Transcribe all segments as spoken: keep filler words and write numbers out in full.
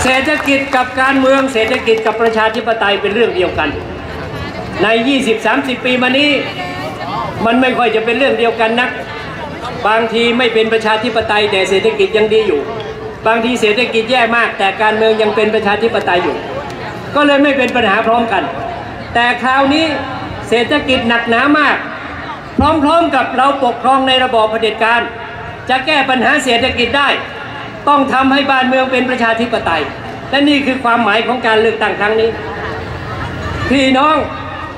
เศรษฐกิจกับการเมืองเศรษฐกิจกับประชาธิปไตยเป็นเรื่องเดียวกันใน ยี่สิบถึงสามสิบ ปีมานี้มันไม่ค่อยจะเป็นเรื่องเดียวกันนักบางทีไม่เป็นประชาธิปไตยแต่เศรษฐกิจยังดีอยู่บางทีเศรษฐกิจแย่มากแต่การเมืองยังเป็นประชาธิปไตยอยู่ก็เลยไม่เป็นปัญหาพร้อมกันแต่คราวนี้เศรษฐกิจหนักหนามากพร้อมๆกับเราปกครองในระบอบเผด็จการจะแก้ปัญหาเศรษฐกิจได้ต้องทำให้บ้านเมืองเป็นประชาธิปไตยและนี่คือความหมายของการเลือกตั้งครั้งนี้พี่น้อง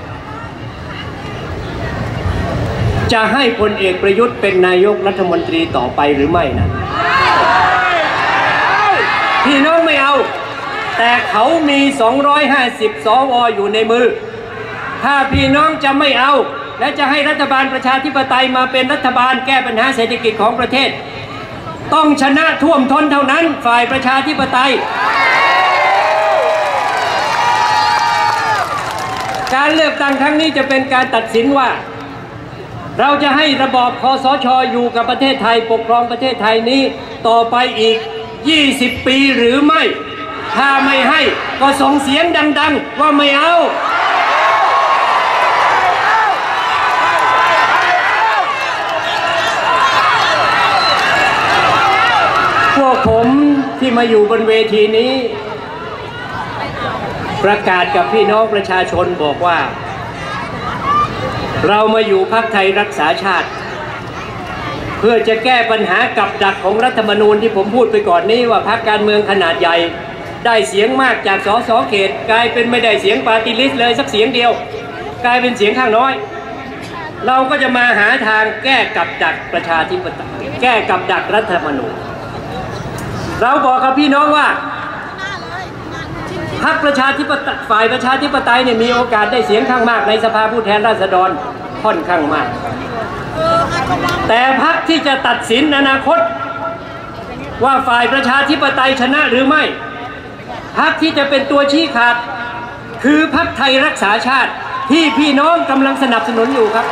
จะให้พลเอกประยุทธ์เป็นนายกรัฐมนตรีต่อไปหรือไม่นะพี่น้องไม่เอาแต่เขามีสองร้อยห้าสิบสวอยู่ในมือถ้าพี่น้องจะไม่เอาและจะให้รัฐบาลประชาธิปไตยมาเป็นรัฐบาลแก้ปัญหาเศรษฐกิจของประเทศต้องชนะท่วมท้นเท่านั้นฝ่ายประชาธิปไตยการเลือกตั้งครั้งนี้จะเป็นการตัดสินว่าเราจะให้ระบอบคสช.อยู่กับประเทศไทยปกครองประเทศไทยนี้ต่อไปอีกยี่สิบปีหรือไม่ถ้าไม่ให้ก็ส่งเสียงดังๆว่าไม่เอาพวกผมที่มาอยู่บนเวทีนี้ประกาศกับพี่น้องประชาชนบอกว่าเรามาอยู่พรรคไทยรักษาชาติเพื่อจะแก้ปัญหากับดักของรัฐธรรมนูญที่ผมพูดไปก่อนนี้ว่าพรรคการเมืองขนาดใหญ่ได้เสียงมากจากสสเขตกลายเป็นไม่ได้เสียงปาร์ตี้ลิสต์เลยสักเสียงเดียวกลายเป็นเสียงข้างน้อยเราก็จะมาหาทางแก้กับดักประชาธิปไตยแก้กับดักรัฐธรรมนูญเราบอกกับพี่น้องว่าพรรคประชาธิปไตยฝ่ายประชาธิปไตยเนี่ยมีโอกาสได้เสียงข้างมากในสภาผู้แทนราษฎรค่อนข้างมากแต่พรรคที่จะตัดสินอนาคตว่าฝ่ายประชาธิปไตยชนะหรือไม่พรรคที่จะเป็นตัวชี้ขาดคือพรรคไทยรักษาชาติที่พี่น้องกำลังสนับสนุนอยู่ครับ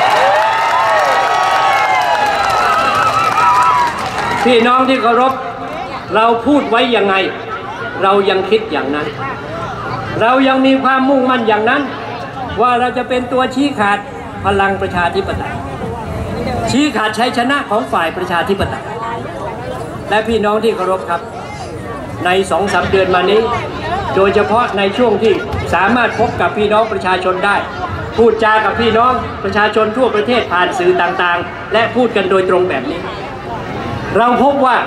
พี่น้องที่เคารพเราพูดไว้ยังไงเรายังคิดอย่างนั้นเรายังมีความมุ่งมั่นอย่างนั้นว่าเราจะเป็นตัวชี้ขาดพลังประชาธิปไตยชี้ขาดชัยชนะของฝ่ายประชาธิปไตยและพี่น้องที่เคารพครับในสองสามเดือนมานี้โดยเฉพาะในช่วงที่สามารถพบกับพี่น้องประชาชนได้พูดจากับพี่น้องประชาชนทั่วประเทศผ่านสื่อต่างๆและพูดกันโดยตรงแบบนี้เราพบว่า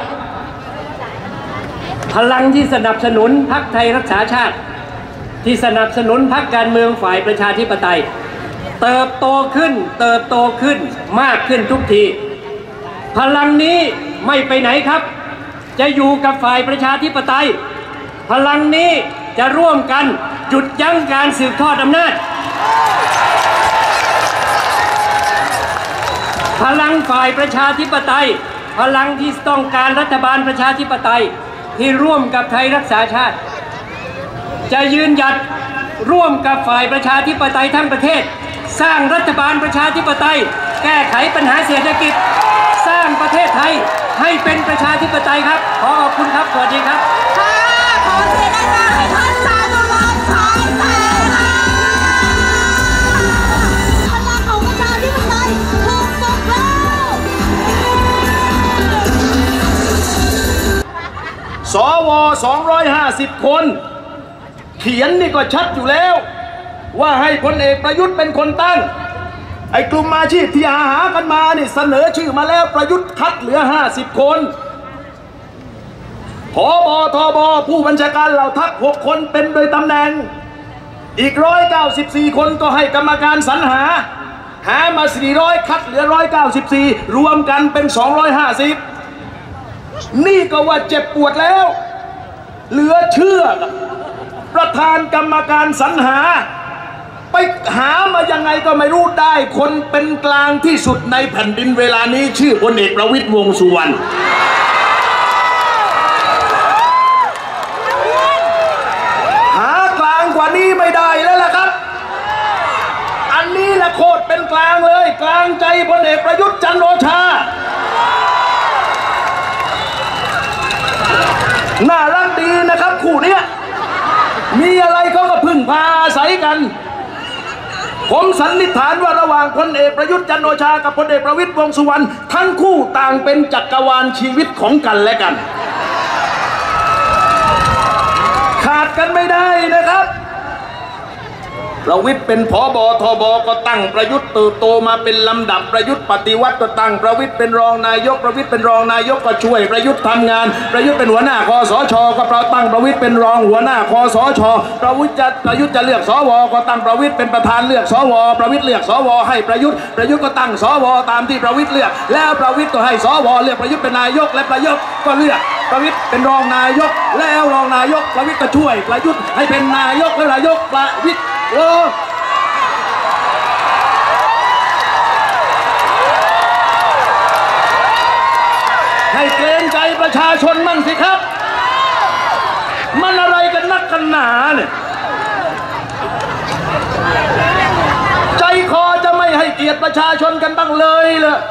พลังที่สนับสนุนพรรคไทยรักษาชาติที่สนับสนุนพรรคการเมืองฝ่ายประชาธิปไตยเติบโตขึ้นเติบโตขึ้นมากขึ้นทุกทีพลังนี้ไม่ไปไหนครับจะอยู่กับฝ่ายประชาธิปไตยพลังนี้จะร่วมกันหยุดยั้งการสืบทอดอำนาจพลังฝ่ายประชาธิปไตยพลังที่ต้องการรัฐบาลประชาธิปไตยที่ร่วมกับไทยรักษาชาติจะยืนหยัดร่วมกับฝ่ายประชาธิปไตยทั้งประเทศสร้างรัฐบาลประชาธิปไตยแก้ไขปัญหาเศรษฐกิจสร้างประเทศไทยให้เป็นประชาธิปไตยครับขอขอบคุณครับสวัสดีครับขอเสียงดังๆให้ท่านจาตุรนต์ฉายแสงค่ะพลังของประชาธิปไตยถูกปลุกแล้วสวสองร้อยห้าสิบคนเขียนนี่ก็ชัดอยู่แล้วว่าให้พลเอกประยุทธ์เป็นคนตั้งไอ้กลุ่มอาชีพที่หาหากันมานี่เสนอชื่อมาแล้วประยุทธ์คัดเหลือห้าสิบคนผบทบผู้บัญชาการเหล่าทัพหกคนเป็นโดยตำแหน่งอีกร้อยเก้าสิบสี่คนก็ให้กรรมการสรรหาหามาสี่ร้อยคัดเหลือร้อยเก้าสิบสี่รวมกันเป็นสองร้อยห้าสิบนี่ก็ว่าเจ็บปวดแล้วเหลือเชื่อประธานกรรมการสรรหาไปหามายังไงก็ไม่รู้ได้คนเป็นกลางที่สุดในแผ่นดินเวลานี้ชื่อพลเอกประวิตรวงษ์สุวรรณหากลางกว่านี้ไม่ได้แล้วล่ะครับอันนี้แหละโคตรเป็นกลางเลยกลางใจพลเอกประยุทธ์จันทร์โอชาน่ารักดีนะครับมีอะไรเขาก็พึ่งพาอาศัยกันผมสันนิษฐานว่าระหว่างพลเอกประยุทธ์จันทร์โอชากับพลเอกประวิตรวงษ์สุวรรณทั้งคู่ต่างเป็นจักรวาลชีวิตของกันและกันขาดกันไม่ได้นะครับประวิตรเป็นผบทบก็ตั้งประยุทธ์เติบโตมาเป็นลำดับประยุทธ์ปฏิวัติก็ตั้งประวิตรเป็นรองนายกประวิตรเป็นรองนายกก็ช่วยประยุทธ์ทำงานประยุทธ์เป็นหัวหน้าคสชก็เราตั้งประวิตรเป็นรองหัวหน้าคสชประวิตรจะประยุทธ์จะเลือกสวก็ตั้งประวิตรเป็นประธานเลือกสวประวิตรเลือกสวให้ประยุทธ์ประยุทธ์ก็ตั้งสวตามที่ประวิตรเลือกแล้วประวิตรก็ให้สวเลือกประยุทธ์เป็นนายกและประยุทธ์ก็เลือกประวิตรเป็นรองนายกแล้วรองนายกประวิตรก็ช่วยประยุทธ์ให้เป็นนายกและนายกประวิตรโอ้ให้เกรงใจประชาชนมั่งสิครับมันอะไรกันนักกันหนาเนี่ยใจคอจะไม่ให้เกียรติประชาชนกันบ้างเลยเหรอ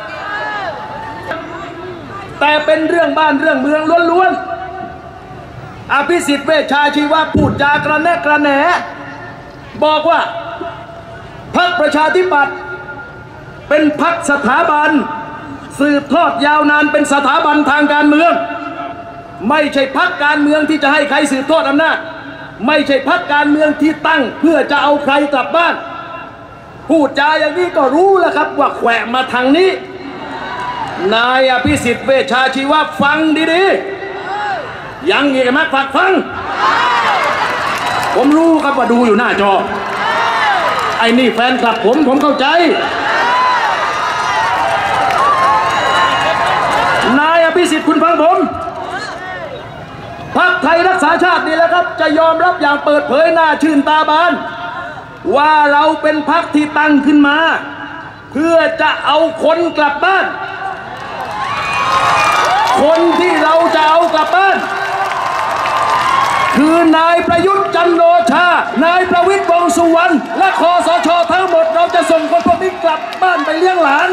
แต่เป็นเรื่องบ้านเรื่องเมืองล้วนๆอภิสิทธิ์เวชชาชีวะพูดจากระแนะกระแหนบอกว่าพรรคประชาธิปัตย์เป็นพรรคสถาบันสืบทอดยาวนานเป็นสถาบันทางการเมืองไม่ใช่พรรคการเมืองที่จะให้ใครสืบทอดอำนาจไม่ใช่พรรคการเมืองที่ตั้งเพื่อจะเอาใครกลับบ้านพูดจาอย่างนี้ก็รู้แล้วครับว่าแขวะมาทางนี้นายอภิสิทธิ์เวชชาชีวะฟังดีๆยังอีกไหมฝากฟังผมรู้ครับว่าดูอยู่หน้าจอไอ้นี่แฟนคลับผมผมเข้าใจนายอภิสิทธิ์คุณฟังผมพรรคไทยรักษาชาตินี่แหละครับจะยอมรับอย่างเปิดเผยหน้าชื่นตาบานว่าเราเป็นพรรคที่ตั้งขึ้นมาเพื่อจะเอาคนกลับบ้านคนที่เราจะเอากลับบ้านคือนายประยุทธ์จันทร์โอชานายประวิตรวงษ์สุวรรณและคสช.ทั้งหมดเราจะส่งคนพวกนี้กลับบ้านไปเลี้ยงหลาน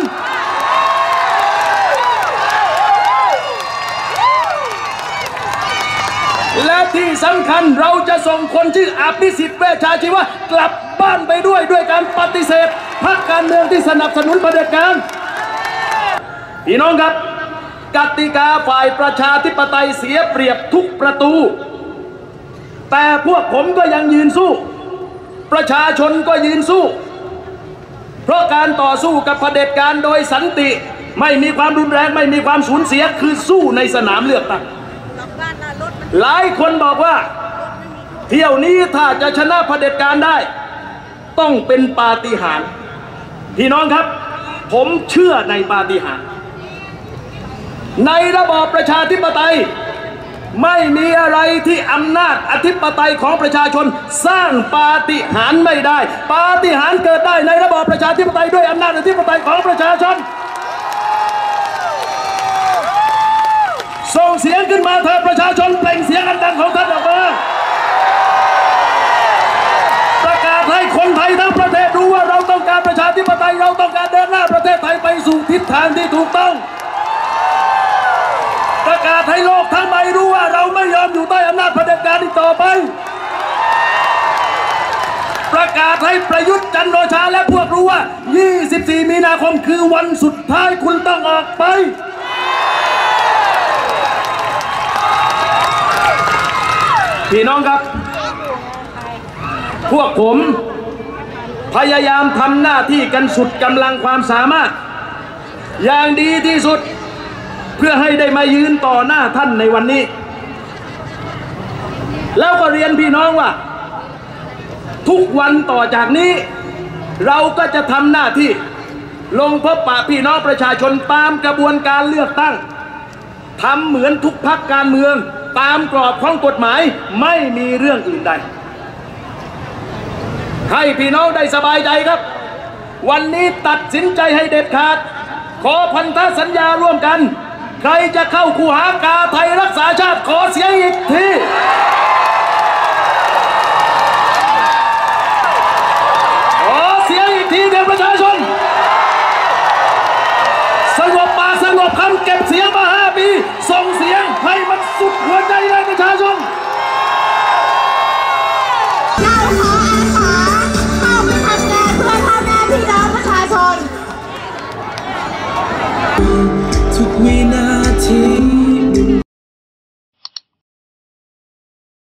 และที่สำคัญเราจะส่งคนชื่ออภิสิทธิ์เวชชาชีวะกลับบ้านไปด้วยด้วยการปฏิเสธพรรคการเมืองที่สนับสนุนเผด็จการพี่น้องครับกติกาฝ่ายประชาธิปไตยเสียเปรียบทุกประตูแต่พวกผมก็ยังยืนสู้ประชาชนก็ยืนสู้เพราะการต่อสู้กับเผด็จการโดยสันติไม่มีความรุนแรงไม่มีความสูญเสียคือสู้ในสนามเลือกตั้งหลายคนบอกว่าเที่ยวนี้ถ้าจะชนะเผด็จการได้ต้องเป็นปาฏิหาริย์พี่น้องครับผมเชื่อในปาฏิหาริย์ในระบอบประชาธิปไตยไม่มีอะไรที่อำนาจอธิปไตยของประชาชนสร้างปาฏิหาริย์ไม่ได้ปาฏิหาริย์เกิดได้ในระบอบประชาธิปไตยด้วยอำนาจอธิปไตยของประชาชนส่งเสียงขึ้นมาเถอะประชาชนเปล่งเสียงอันดังของท่านออกมาประกาศให้คนไทยทั้งประเทศรู้ว่าเราต้องการประชาธิปไตยเราต้องการเดินหน้าประเทศไทยไปสู่ทิศทางที่ถูกต้องประกาศให้โลกทั้งใบรู้ว่าเราไม่ยอมอยู่ใต้อำนาจเผด็จการอีกต่อไปประกาศให้ประยุทธ์จันทร์โอชาและพวกรู้ว่ายี่สิบสี่มีนาคมคือวันสุดท้ายคุณต้องออกไปพี่น้องครับพวกผมพยายามทำหน้าที่กันสุดกำลังความสามารถอย่างดีที่สุดเพื่อให้ได้มายืนต่อหน้าท่านในวันนี้แล้วก็เรียนพี่น้องว่าทุกวันต่อจากนี้เราก็จะทำหน้าที่ลงพบปะพี่น้องประชาชนตามกระบวนการเลือกตั้งทำเหมือนทุกพรรคการเมืองตามกรอบของกฎหมายไม่มีเรื่องอื่นใดให้พี่น้องได้สบายใจครับวันนี้ตัดสินใจให้เด็ดขาดขอพันธสัญญาร่วมกันใครจะเข้าคูหากาไทยรักษาชาติขอเสียงอีกทีขอเสียงอีกทีเด็กประชาชนสงบปากสงบคำเก็บเสียงมาห้าปีส่งเสียงให้มันสุดหัวใจเลยประชาชนทุกวินาที